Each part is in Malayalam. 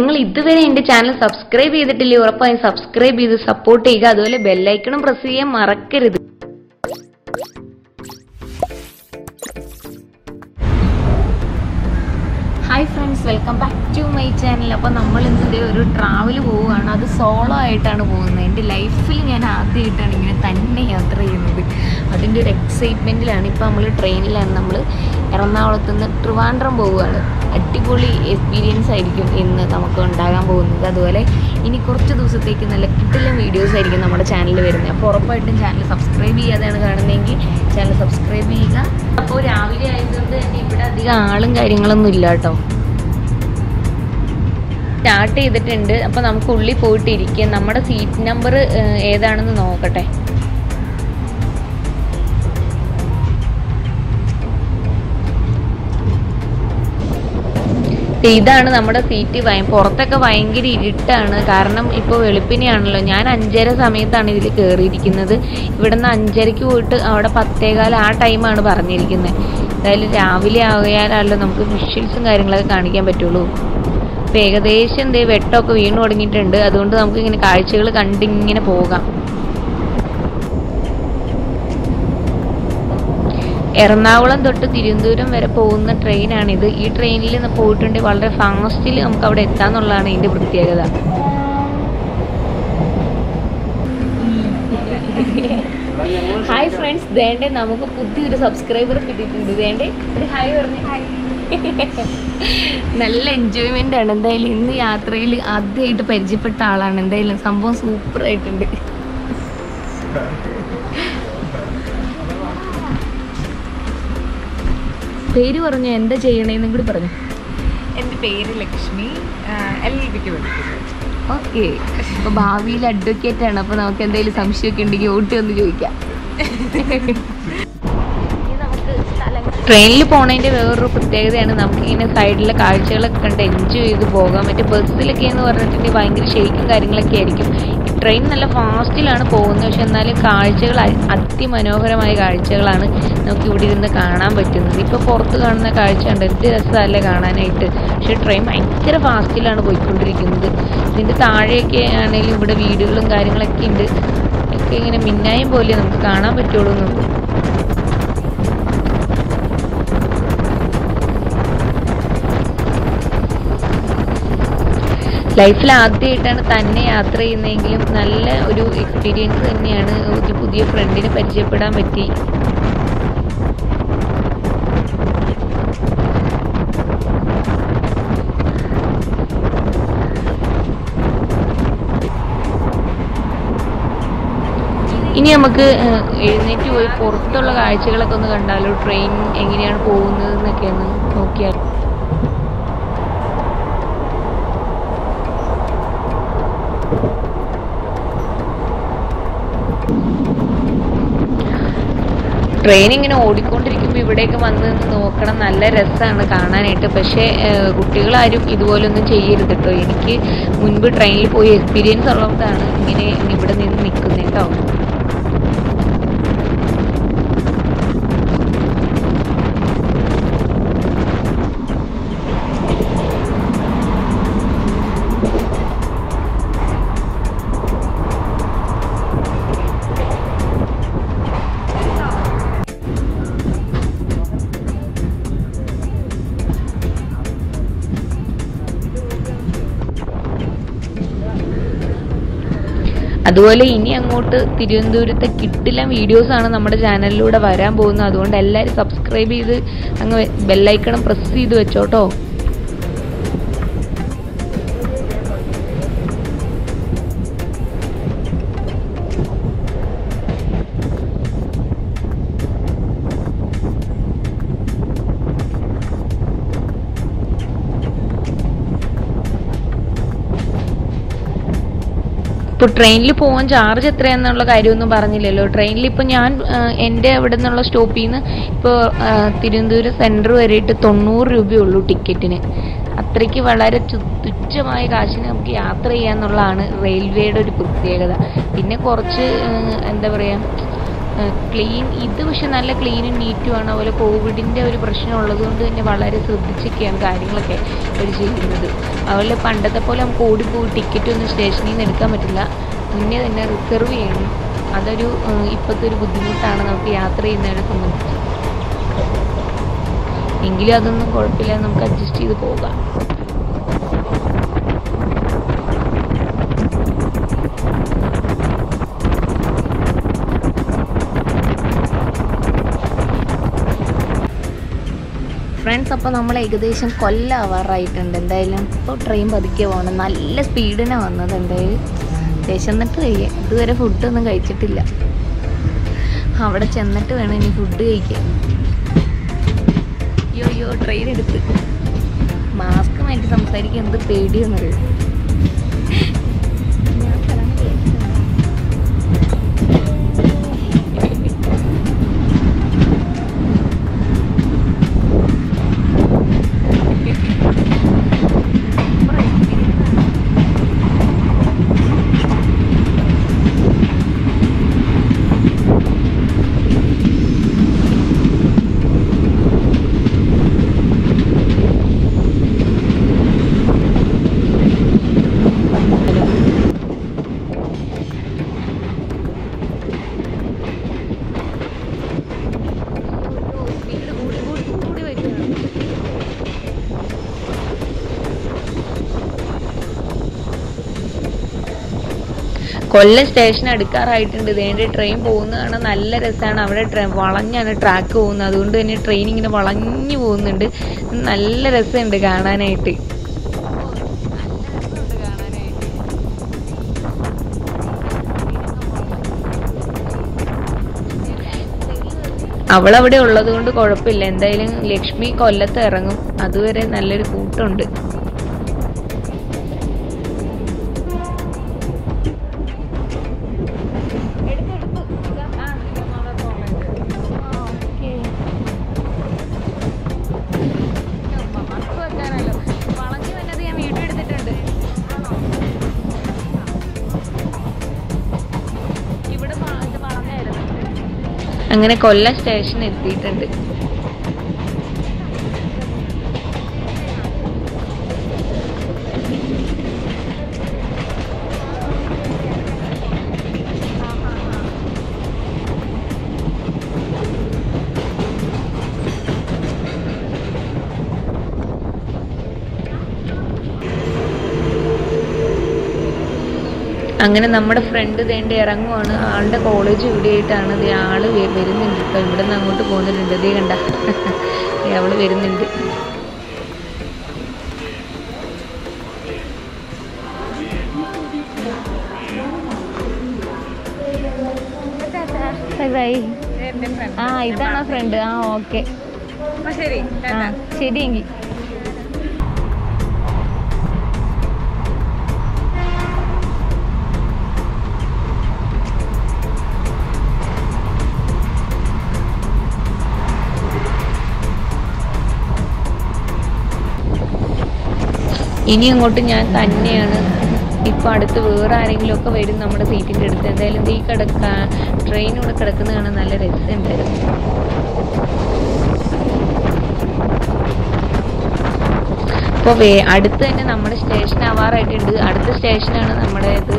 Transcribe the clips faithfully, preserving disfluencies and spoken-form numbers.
നിങ്ങൾ ഇതുവരെ എൻ്റെ ചാനൽ സബ്സ്ക്രൈബ് ചെയ്തിട്ടില്ലേ ഉറപ്പായും സബ്സ്ക്രൈബ് ചെയ്ത് സപ്പോർട്ട് ചെയ്യുക. അതുപോലെ ബെല്ലൈക്കണും പ്രസ് ചെയ്യാൻ മറക്കരുത്. Hi friends, welcome back to my channel. അപ്പോൾ നമ്മൾ ഇന്നത്തെ ഒരു ട്രാവൽ പോവുകയാണ്. അത് സോളോ ആയിട്ടാണ് പോകുന്നത്. എൻ്റെ ലൈഫിൽ ഞാൻ ആദ്യമായിട്ടാണ് ഇങ്ങനെ തന്നെ യാത്ര ചെയ്യുന്നത്. അതിൻ്റെ ഒരു എക്സൈറ്റ്മെൻറ്റിലാണ്. ഇപ്പോൾ നമ്മൾ ട്രെയിനിലാണ്. നമ്മൾ എറണാകുളത്ത് നിന്ന് ട്രിവാൻഡ്രം പോവുകയാണ്. അടിപൊളി എക്സ്പീരിയൻസ് ആയിരിക്കും ഇന്ന് നമുക്ക് ഉണ്ടാകാൻ പോകുന്നത്. അതുപോലെ ഇനി കുറച്ച് ദിവസത്തേക്ക് നല്ല കിട്ടില്ല വീഡിയോസ് ആയിരിക്കും നമ്മുടെ ചാനലിൽ വരുന്നത്. അപ്പോൾ ഉറപ്പായിട്ടും ചാനൽ സബ്സ്ക്രൈബ് ചെയ്യാതെയാണ് കാണുന്നതെങ്കിൽ ചാനൽ സബ്സ്ക്രൈബ് ചെയ്യുക. അപ്പോൾ രാവിലെ ആയതുകൊണ്ട് തന്നെ ഇവിടെ അധികം ആളും കാര്യങ്ങളൊന്നും ഇല്ല കേട്ടോ. സ്റ്റാർട്ട് ചെയ്തിട്ടുണ്ട്. അപ്പോൾ നമുക്ക് ഉള്ളിൽ പോയിട്ട് ഇരിക്കാം. നമ്മുടെ സീറ്റ് നമ്പർ ഏതാണെന്ന് നോക്കട്ടെ. ഇതാണ് നമ്മുടെ സീറ്റ്. പുറത്തൊക്കെ ഭയങ്കര ഇരുട്ടാണ്. കാരണം ഇപ്പോൾ വെളുപ്പിനെയാണല്ലോ. ഞാൻ അഞ്ചര സമയത്താണ് ഇതിൽ കയറിയിരിക്കുന്നത്. ഇവിടെ നിന്ന് അഞ്ചരയ്ക്ക് പോയിട്ട് അവിടെ പത്തേകാലം ആ ടൈമാണ് പറഞ്ഞിരിക്കുന്നത്. എന്തായാലും രാവിലെ ആയാലല്ലോ നമുക്ക് വിഷ്വൽസും കാര്യങ്ങളൊക്കെ കാണിക്കാൻ പറ്റുള്ളൂ. അപ്പോൾ ഏകദേശം എന്തേ വെട്ടമൊക്കെ വീണ് തുടങ്ങിയിട്ടുണ്ട്. അതുകൊണ്ട് നമുക്ക് ഇങ്ങനെ കാഴ്ചകൾ കണ്ടിങ്ങനെ പോകാം. എറണാകുളം തൊട്ട് തിരുവനന്തപുരം വരെ പോകുന്ന ട്രെയിനാണിത്. ഈ ട്രെയിനിൽ പോയിട്ടുണ്ടെങ്കിൽ വളരെ ഫാസ്റ്റിൽ നമുക്ക് അവിടെ എത്താന്നുള്ളതാണ് ഇതിൻ്റെ പ്രത്യേകത. ഹായ് ഫ്രണ്ട്സ്, ദേണ്ടേ നമുക്ക് പുതിയൊരു സബ്സ്ക്രൈബർ കിട്ടിയിട്ടുണ്ട്. ദേണ്ടേ ഒരു ഹായ് പറഞ്ഞു. ഹായ്. നല്ല എൻജോയ്മെൻ്റ് ആണ്. എന്തായാലും ഇന്ന് യാത്രയിൽ ആദ്യമായിട്ട് പരിചയപ്പെട്ട ആളാണ്. എന്തായാലും സംഭവം സൂപ്പറായിട്ടുണ്ട്. പേര് പറഞ്ഞു, എന്താ ചെയ്യണേന്നും കൂടി പറഞ്ഞു. എൻ്റെ പേര് ലക്ഷ്മി, എൽ എൽ ബിക്ക് പഠിക്കുന്നു. ഓക്കെ, അപ്പോൾ ഭാവിയിൽ അഡ്വക്കേറ്റ് ആണ്. അപ്പോൾ നമുക്ക് എന്തെങ്കിലും സംശയമൊക്കെ ഉണ്ടെങ്കിൽ ഓട്ടി ഒന്ന് ചോദിക്കാം. ട്രെയിനിൽ പോണതിൻ്റെ വേറൊരു പ്രത്യേകതയാണ് നമുക്കിങ്ങനെ സൈഡിലെ കാഴ്ചകളൊക്കെ കണ്ട് എൻജോയ് ചെയ്ത് പോകാം. മറ്റേ ബസ്സിലൊക്കെ എന്ന് പറഞ്ഞിട്ടുണ്ടെങ്കിൽ ഭയങ്കര ഷെയ്ക്കും കാര്യങ്ങളൊക്കെ ആയിരിക്കും. ട്രെയിൻ നല്ല ഫാസ്റ്റിലാണ് പോകുന്നത്. പക്ഷെ എന്നാലും കാഴ്ചകൾ അതിമനോഹരമായ കാഴ്ചകളാണ് നമുക്ക് ഇവിടെ ഇരുന്ന് കാണാൻ പറ്റുന്നത്. ഇപ്പോൾ പുറത്ത് കാണുന്ന കാഴ്ച ഉണ്ട്, എന്ത് രസമല്ലേ കാണാനായിട്ട്. പക്ഷേ ട്രെയിൻ ഭയങ്കര ഫാസ്റ്റിലാണ് പോയിക്കൊണ്ടിരിക്കുന്നത്. ഇതിൻ്റെ താഴെയൊക്കെ ആണെങ്കിലും ഇവിടെ വീടുകളും കാര്യങ്ങളൊക്കെ ഉണ്ട്. ഒക്കെ ഇങ്ങനെ മിന്നായം പോലെ നമുക്ക് കാണാൻ പറ്റുള്ളൂ നമുക്ക്. ലൈഫിൽ ആദ്യമായിട്ടാണ് തന്നെ യാത്ര ചെയ്യുന്നതെങ്കിലും നല്ല ഒരു എക്സ്പീരിയൻസ് തന്നെയാണ്. ഒരു പുതിയ ഫ്രണ്ടിനെ പരിചയപ്പെടാൻ പറ്റി. ഇനി നമുക്ക് എഴുന്നേറ്റ് പോയി പുറത്തുള്ള കാഴ്ചകളൊക്കെ ഒന്ന് കണ്ടാലോ. ട്രെയിൻ എങ്ങനെയാണ് പോകുന്നത് എന്നൊക്കെ ഒന്ന് നോക്കിയാൽ. ട്രെയിൻ ഇങ്ങനെ ഓടിക്കൊണ്ടിരിക്കുമ്പോൾ ഇവിടെയൊക്കെ വന്ന് നോക്കണം. നല്ല രസമാണ് കാണാനായിട്ട്. പക്ഷേ കുട്ടികളാരും ഇതുപോലൊന്നും ചെയ്യരുത് കേട്ടോ. എനിക്ക് മുൻപ് ട്രെയിനിൽ പോയി എക്സ്പീരിയൻസ് ഉള്ളതാണ് ഇങ്ങനെ ഇവിടെ നിന്ന് നിൽക്കുന്നത് കേട്ടോ. അതുപോലെ ഇനി അങ്ങോട്ട് തിരുവനന്തപുരത്തെ കിട്ടില്ല വീഡിയോസാണ് നമ്മുടെ ചാനലിലൂടെ വരാൻ പോകുന്നത്. അതുകൊണ്ട് എല്ലാവരും സബ്സ്ക്രൈബ് ചെയ്ത് അങ്ങ് ബെല്ലൈക്കണം പ്രസ് ചെയ്ത് വെച്ചോട്ടോ. ഇപ്പോൾ ട്രെയിനിൽ പോകാൻ ചാർജ് എത്രയാണെന്നുള്ള കാര്യമൊന്നും പറഞ്ഞില്ലല്ലോ. ട്രെയിനിൽ ഇപ്പോൾ ഞാൻ എൻ്റെ അവിടെ നിന്നുള്ള സ്റ്റോപ്പിൽ നിന്ന് ഇപ്പോൾ തിരുവനന്തപുരം സെൻറ്റർ വരെയിട്ട് തൊണ്ണൂറ് രൂപയുള്ളൂ ടിക്കറ്റിന്. അത്രയ്ക്ക് വളരെ തുച്ഛമായ കാശിന് നമുക്ക് യാത്ര ചെയ്യാന്നുള്ളതാണ് റെയിൽവേയുടെ ഒരു പ്രത്യേകത. പിന്നെ കുറച്ച് എന്താ പറയുക, ക്ലീൻ ഇത് പക്ഷെ നല്ല ക്ലീനും നീറ്റുമാണ്. അതുപോലെ കോവിഡിൻ്റെ ഒരു പ്രശ്നം ഉള്ളതുകൊണ്ട് തന്നെ വളരെ ശ്രദ്ധിച്ചൊക്കെയാണ് കാര്യങ്ങളൊക്കെ അവർ ചെയ്യുന്നത്. അതുപോലെ പണ്ടത്തെ പോലെ നമുക്ക് ഓടിപ്പോയി ടിക്കറ്റ് ഒന്നും സ്റ്റേഷനിൽ നിന്ന് എടുക്കാൻ പറ്റില്ല, മുന്നേ തന്നെ റിസർവ് ചെയ്യണം. അതൊരു ഇപ്പോഴത്തെ ഒരു ബുദ്ധിമുട്ടാണ് നമുക്ക് യാത്ര ചെയ്യുന്നതിനെ സംബന്ധിച്ച്. എങ്കിലും അതൊന്നും കുഴപ്പമില്ല, നമുക്ക് അഡ്ജസ്റ്റ് ചെയ്ത് പോകാം. ഫ്രണ്ട്സ്, അപ്പോൾ നമ്മൾ ഏകദേശം കൊല്ലാവാറായിട്ടുണ്ട്. എന്തായാലും ഇപ്പോൾ ട്രെയിൻ പതുക്കെ പോകണം. നല്ല സ്പീഡിനാണ് വന്നത്. എന്തായാലും വിശന്നിട്ട് കഴിയാം. ഇതുവരെ ഫുഡൊന്നും കഴിച്ചിട്ടില്ല. അവിടെ ചെന്നിട്ട് വേണം ഇനി ഫുഡ് കഴിക്കാൻ. അയ്യോ അയ്യോ ട്രെയിൻ എടുത്ത് മാസ്ക് മാറ്റി സംസാരിക്കാൻ എന്ത് പേടിയെന്നറിയും. കൊല്ലം സ്റ്റേഷൻ അടുക്കാറായിട്ടുണ്ട്. ഇതേണ്ട ട്രെയിൻ പോകുന്നതാണ്. നല്ല രസമാണ്. അവിടെ വളഞ്ഞാണ് ട്രാക്ക് പോകുന്നത്. അതുകൊണ്ട് തന്നെ ട്രെയിൻ ഇങ്ങനെ വളഞ്ഞു പോകുന്നുണ്ട്. നല്ല രസമുണ്ട് കാണാനായിട്ട്. അവളവിടെ ഉള്ളത് കൊണ്ട് കുഴപ്പമില്ല. എന്തായാലും ലക്ഷ്മി കൊല്ലത്ത് ഇറങ്ങും. അതുവരെ നല്ലൊരു കൂട്ടുണ്ട്. അങ്ങനെ കൊല്ലം സ്റ്റേഷൻ എത്തിയിട്ടുണ്ട്. അങ്ങനെ നമ്മുടെ ഫ്രണ്ട് തേണ്ടി ഇറങ്ങുവാണ്. ആളുടെ കോളേജ് ഇവിടെ ആയിട്ടാണ്. ഇത് ആള് വരുന്നുണ്ട്. ഇപ്പം ഇവിടെ നിന്ന് അങ്ങോട്ട് പോകുന്നുണ്ട്. ഇതേ കണ്ട അവള് വരുന്നുണ്ട്. ആ ഇതാണോ ഫ്രണ്ട്? ആ ഓക്കെ ശരി ആ ശരിയെങ്കിൽ. ഇനി അങ്ങോട്ട് ഞാൻ തന്നെയാണ്. ഇപ്പം അടുത്ത് വേറെ ആരെങ്കിലും ഒക്കെ വരും നമ്മുടെ സീറ്റിൻ്റെ അടുത്ത്. എന്തായാലും ഈ കിടക്കാൻ ട്രെയിൻ ഇവിടെ കിടക്കുന്നത് കാണാൻ നല്ല രസമുണ്ടായിരുന്നു. അപ്പോൾ വേ അടുത്ത് തന്നെ നമ്മുടെ സ്റ്റേഷൻ ആവാറായിട്ടുണ്ട്. അടുത്ത സ്റ്റേഷനാണ് നമ്മുടേത്.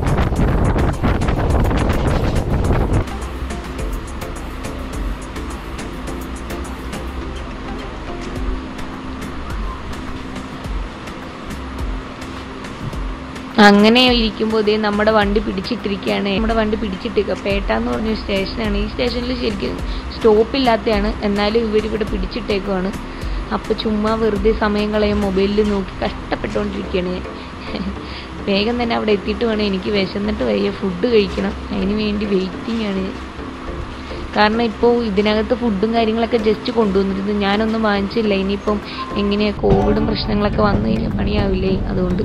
അങ്ങനെ ഇരിക്കുമ്പോൾ ഇതേ നമ്മുടെ വണ്ടി പിടിച്ചിട്ടിരിക്കുകയാണ്. നമ്മുടെ വണ്ടി പിടിച്ചിട്ടിരിക്കുക പേട്ട എന്ന് പറഞ്ഞൊരു സ്റ്റേഷനാണ്. ഈ സ്റ്റേഷനിൽ ശരിക്കും സ്റ്റോപ്പില്ലാത്തതാണ്, എന്നാലും ഇവരിവിടെ പിടിച്ചിട്ടേക്കുവാണ്. അപ്പോൾ ചുമ്മാ വെറുതെ സമയം കളയും മൊബൈലിൽ നോക്കി കഷ്ടപ്പെട്ടുകൊണ്ടിരിക്കുകയാണ് ഞാൻ. വേഗം തന്നെ അവിടെ എത്തിയിട്ട് വേണം, എനിക്ക് വിശന്നിട്ട് വയ്യ, ഫുഡ് കഴിക്കണം. അതിന് വേണ്ടി വെയിറ്റിംഗ് ആണ്. കാരണം ഇപ്പോൾ ഇതിനകത്ത് ഫുഡും കാര്യങ്ങളൊക്കെ ജസ്റ്റ് കൊണ്ടുവന്നിരുന്നു, ഞാനൊന്നും വാങ്ങിച്ചില്ല. ഇനിയിപ്പം എങ്ങനെയാണ് കോവിഡും പ്രശ്നങ്ങളൊക്കെ വന്നു കഴിഞ്ഞാൽ പണിയാവില്ലേ, അതുകൊണ്ട്.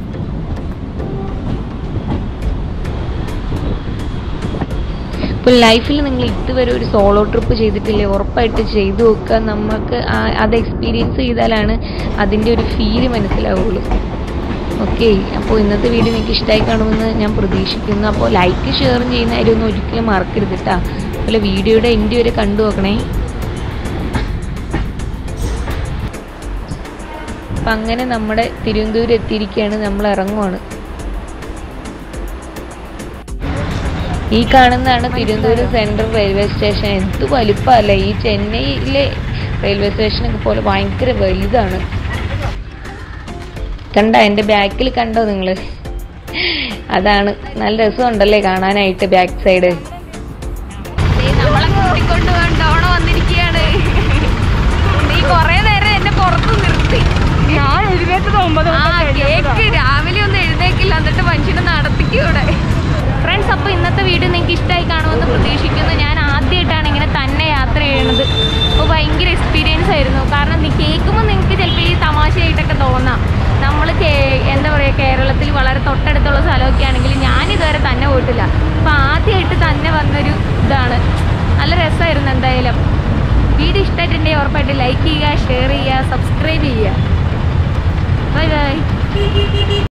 ഇപ്പോൾ ലൈഫിൽ നിങ്ങൾ ഇതുവരെ ഒരു സോളോ ട്രിപ്പ് ചെയ്തിട്ടില്ലേ, ഉറപ്പായിട്ട് ചെയ്തു നോക്കുക. നമുക്ക് അത് എക്സ്പീരിയൻസ് ചെയ്താലാണ് അതിൻ്റെ ഒരു ഫീല് മനസ്സിലാവുള്ളൂ. ഓക്കെ, അപ്പോൾ ഇന്നത്തെ വീഡിയോ നിങ്ങൾക്ക് ഇഷ്ടമായി കാണുമെന്ന് ഞാൻ പ്രതീക്ഷിക്കുന്നു. അപ്പോൾ ലൈക്ക് ഷെയറും ചെയ്യുന്ന കാര്യമൊന്നും ഒരിക്കലും മറക്കരുത് കേട്ടോ. അതുപോലെ വീഡിയോയുടെ എൻഡ് വരെ കണ്ടു നോക്കണേ. അപ്പം അങ്ങനെ നമ്മുടെ തിരുവനന്തപുരം എത്തിയിരിക്കുകയാണ്. നമ്മൾ ഇറങ്ങുവാണ്. ഈ കാണുന്നതാണ് തിരുവനന്തപുരം സെൻട്രൽ റെയിൽവേ സ്റ്റേഷൻ. എന്ത് വലുപ്പമല്ലേ! ഈ ചെന്നൈയിലെ റെയിൽവേ സ്റ്റേഷനൊക്കെ പോലെ ഭയങ്കര വലുതാണ്. കണ്ട എൻ്റെ ബാക്കിൽ കണ്ടോ നിങ്ങൾ? അതാണ്. നല്ല രസമുണ്ടല്ലേ കാണാനായിട്ട് ബാക്ക് സൈഡ്. നമ്മളെ കൂട്ടിക്കൊണ്ട് ടൗണ് വന്നിരിക്കുകയാണ്. നീ കൊറേ നേരം എന്നെ പുറത്ത് നിർത്തി. ഞാൻ എഴുന്നേറ്റ് ഒമ്പത് ആ കേക്ക് രാവിലെ ഒന്നും എഴുന്നേക്കില്ല, എന്നിട്ട് മനുഷ്യനെ നടത്തിക്കൂടെ. ഫ്രണ്ട്സ്, അപ്പോൾ ഇന്നത്തെ വീഡിയോ നിങ്ങൾക്ക് ഇഷ്ടമായി കാണുമെന്ന് പ്രതീക്ഷിക്കുന്നു. ഞാൻ ആദ്യമായിട്ടാണ് ഇങ്ങനെ തന്നെ യാത്ര ചെയ്യണത്. അപ്പോൾ ഭയങ്കര എക്സ്പീരിയൻസ് ആയിരുന്നു. കാരണം നീ കേൾക്കുമ്പോൾ നിങ്ങൾക്ക് ചിലപ്പോൾ ഈ തമാശയായിട്ടൊക്കെ തോന്നാം. നമ്മൾ എന്താ പറയുക, കേരളത്തിൽ വളരെ തൊട്ടടുത്തുള്ള സ്ഥലമൊക്കെ ആണെങ്കിൽ ഞാനിതുവരെ തന്നെ പോയിട്ടില്ല. അപ്പോൾ ആദ്യമായിട്ട് തന്നെ വന്നൊരു ഇതാണ്. നല്ല രസമായിരുന്നു. എന്തായാലും വീഡിയോ ഇഷ്ടമായിട്ടുണ്ടെങ്കിൽ ഉറപ്പായിട്ട് ലൈക്ക് ചെയ്യുക, ഷെയർ ചെയ്യുക, സബ്സ്ക്രൈബ് ചെയ്യുക. Bye by.